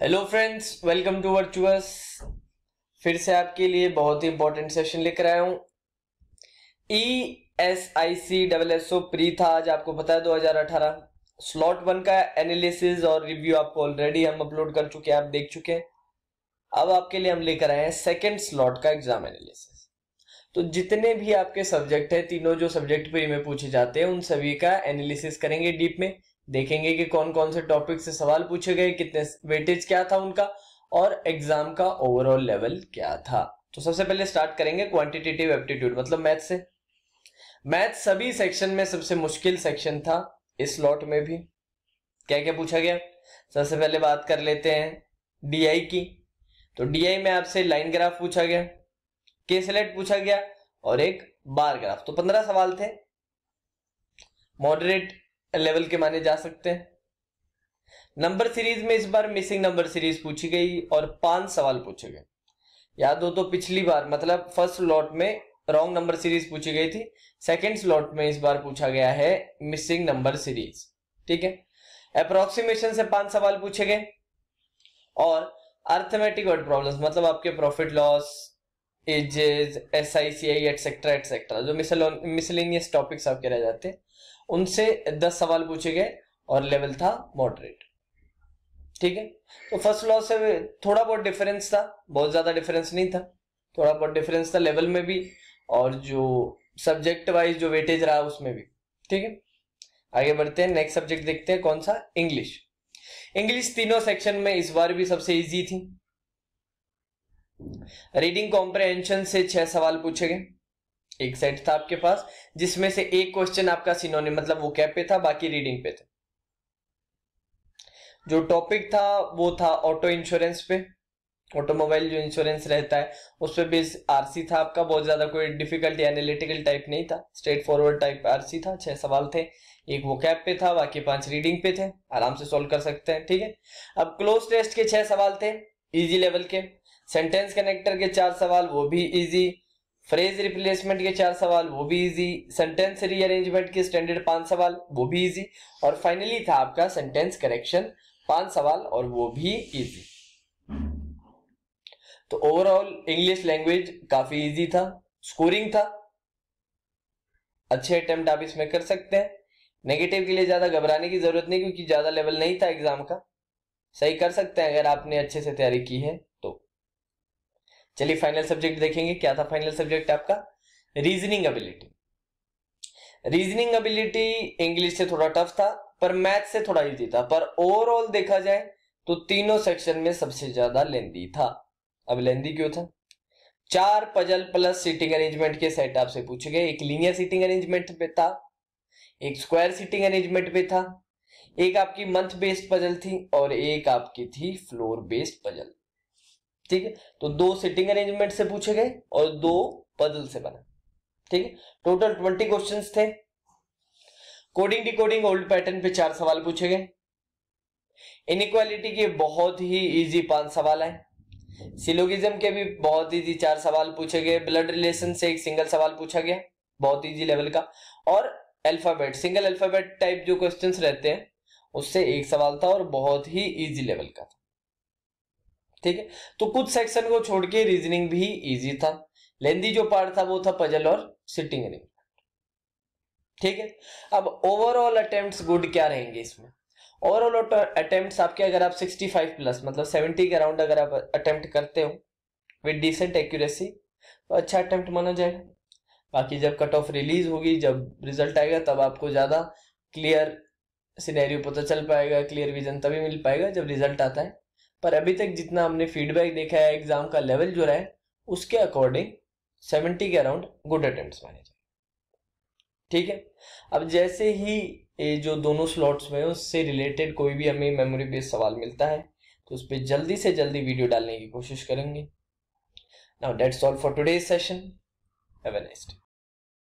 Hello friends, welcome to virtuous. फिर से आपके लिए बहुत ही इंपॉर्टेंट सेशन लेकर आया हूं। ESIC प्री था, आज आपको पता है 2018। स्लॉट 1 का एनालिसिस और रिव्यू आपको ऑलरेडी हम अपलोड कर चुके हैं, आप देख चुके हैं। अब आपके लिए हम लेकर आए हैं सेकेंड स्लॉट का एग्जाम एनालिसिस। तो जितने भी आपके सब्जेक्ट है, तीनों जो सब्जेक्ट प्री में पूछे जाते हैं, उन सभी का एनालिसिस करेंगे डीप में। देखेंगे कि कौन कौन से टॉपिक से सवाल पूछे गए, कितने वेटेज क्या था उनका, और एग्जाम का ओवरऑल लेवल क्या था। तो सबसे पहले स्टार्ट करेंगे क्वांटिटेटिव एप्टीट्यूड मतलब मैथ से। मैथ सभी सेक्शन में सबसे मुश्किल सेक्शन था, इस स्लॉट में भी। क्या क्या पूछा गया, सबसे पहले बात कर लेते हैं डीआई की। तो डीआई में आपसे लाइन ग्राफ पूछा गया, के सेलेक्ट पूछा गया और एक बार ग्राफ। तो 15 सवाल थे, मॉडरेट लेवल के माने जा सकते हैं। नंबर सीरीज में इस बार मिसिंग नंबर सीरीज पूछी गई और 5 सवाल पूछे गए। याद हो तो पिछली बार मतलब फर्स्ट स्लॉट में रॉन्ग नंबर सीरीज पूछी गई थी, सेकंड स्लॉट में इस बार पूछा गया है मिसिंग नंबर सीरीज। ठीक है, अप्रोक्सीमेशन से 5 सवाल पूछे गए और अर्थमेटिक वर्ड प्रॉब्लम्स मतलब आपके profit loss, ages, SICI etcetera etcetera, जो मिसलेनियस टॉपिक्स आपके रह जाते हैं, उनसे 10 सवाल पूछे गए और लेवल था मॉडरेट। ठीक है, तो फर्स्ट लॉ से थोड़ा बहुत डिफरेंस था, बहुत ज्यादा डिफरेंस नहीं था, थोड़ा बहुत डिफरेंस था लेवल में भी और जो सब्जेक्ट वाइज जो वेटेज रहा उसमें भी। ठीक है, आगे बढ़ते हैं, नेक्स्ट सब्जेक्ट देखते हैं कौन सा, इंग्लिश। इंग्लिश तीनों सेक्शन में इस बार भी सबसे इजी थी। रीडिंग कॉम्प्रहेंशन से 6 सवाल पूछे गए। एक सेट था आपके पास जिसमें से एक क्वेश्चन आपका सिनोनिम मतलब वो कैप पे था, बाकी रीडिंग पे थे। जो टॉपिक था वो था ऑटो इंश्योरेंस पे, ऑटोमोबाइल जो इंश्योरेंस रहता है उस पे बेस आरसी था आपका। बहुत ज्यादा कोई डिफिकल्टी एनालिटिकल टाइप नहीं था, स्ट्रेट फॉरवर्ड टाइप आरसी था। 6 सवाल थे, एक वो कैप पे था, बाकी 5 रीडिंग पे थे, आराम से सॉल्व कर सकते हैं। ठीक है, अब क्लोज टेस्ट के 6 सवाल थे इजी लेवल के, सेंटेंस कनेक्टर के 4 सवाल वो भी इजी, फ्रेज रिप्लेसमेंट के 4 सवाल वो भी इजी, सेंटेंस रीअरेंजमेंट के स्टैंडर्ड 5 सवाल वो भी इजी, और फाइनली था आपका सेंटेंस करेक्शन 5 सवाल और वो भी इजी। तो ओवरऑल इंग्लिश लैंग्वेज काफी इजी था, स्कोरिंग था, अच्छे अटेम्प्ट आप इसमें कर सकते हैं। नेगेटिव के लिए ज्यादा घबराने की जरूरत नहीं क्योंकि ज्यादा लेवल नहीं था एग्जाम का, सही कर सकते हैं अगर आपने अच्छे से तैयारी की है तो। चलिए फाइनल सब्जेक्ट देखेंगे, क्या था फाइनल सब्जेक्ट आपका, reasoning ability. Reasoning ability English से थोड़ा टफ था पर मैथ से थोड़ा इजी था, पर ओवरऑल देखा जाए तो तीनों सेक्शन में सबसे ज्यादा लेंदी था। अब लेंदी क्यों था, 4 पजल प्लस सीटिंग अरेंजमेंट के सेट आपसे पूछे गए। एक लीनियर सीटिंग अरेंजमेंट पे था, एक स्क्वायर सीटिंग अरेंजमेंट पे था, एक आपकी मंथ बेस्ड पजल थी और एक आपकी थी फ्लोर बेस्ड पजल। ठीक है, तो 2 सिटिंग अरेंजमेंट से पूछे गए और 2 पजल से बना। ठीक है, टोटल 20 क्वेश्चंस थे। कोडिंग डिकोडिंग ओल्ड पैटर्न पे 4 सवाल पूछे गए। इनइक्वालिटी के बहुत ही इजी 5 सवाल आए। सिलोगिज्म के भी बहुत इजी 4 सवाल पूछे गए। ब्लड रिलेशन से एक सिंगल सवाल पूछा गया, बहुत इजी लेवल का। और अल्फाबेट, सिंगल अल्फाबेट टाइप जो क्वेश्चंस रहते हैं उससे एक सवाल था और बहुत ही इजी लेवल का था। ठीक है, तो कुछ सेक्शन को छोड़ के रीजनिंग भी इजी था। लेंदी जो पार्ट था वो था पजल और सिटिंग अरेंजमेंट। ठीक है, अब ओवरऑल अटेम्प्ट्स गुड क्या रहेंगे इसमें, ओवरऑल अटेम्प्ट्स आपके अगर आप 65 प्लस मतलब 70 के अराउंड अगर आप अटेम्प्ट करते हो विद डिसेंट एक्यूरेसी तो अच्छा अटेम्प्ट माना जाएगा। बाकी जब कट ऑफ रिलीज होगी, जब रिजल्ट आएगा, तब आपको ज्यादा क्लियर सिनेरियो पता चल पाएगा, क्लियर विजन तभी मिल पाएगा जब रिजल्ट आता है। पर अभी तक जितना हमने फीडबैक देखा है, एग्जाम का लेवल जो रहा है उसके अकॉर्डिंग 70 के अराउंड गुड अटेम्प्ट्स माने जाए। ठीक है, अब जैसे ही ये जो दोनों स्लॉट्स में उससे रिलेटेड कोई भी हमें मेमोरी बेस्ड सवाल मिलता है तो उस पर जल्दी से जल्दी वीडियो डालने की कोशिश करेंगे। Now that's all for today's session, have a nice day.